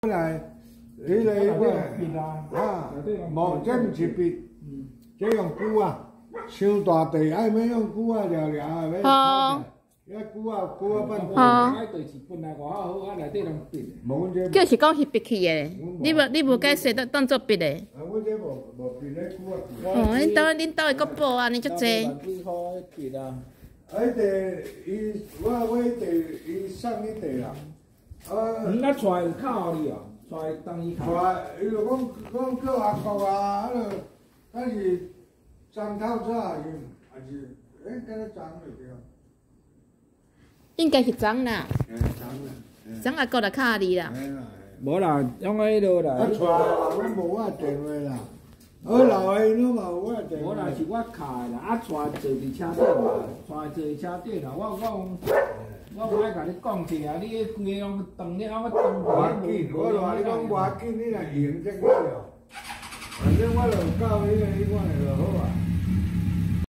来，迄个啊，无这毋是笔，这用锯啊，伤大地爱免用锯啊，撩撩啊，要好。遐锯啊办。 哦。就是本来外口好，啊内底拢笔。 无阮这。 叫是讲翕笔去的，你无解说当做笔的。 啊，阮这无笔咧锯啊。 哦，恁兜的个补安尼足济。 几块笔啊？迄地我伊送迄地啦。啊， 带靠你哦，带当伊靠。 带，伊就讲叫阿公啊，那是张透早还是敢若张袂对。 应该是张啦。 张啦。 张阿哥来靠你啦。 无啦，用迄落啦。 啊，带啦，阮无我电话啦。我老的因拢嘛有我电话。 无啦，是我卡的啦，啊，带坐伫车顶嘛，带坐伫车顶啦，我无爱甲你讲者啊，你迄规个拢断了，我断无要紧，我话你讲无要紧，你若用则去哦。反正我著到迄个迄款就好啊。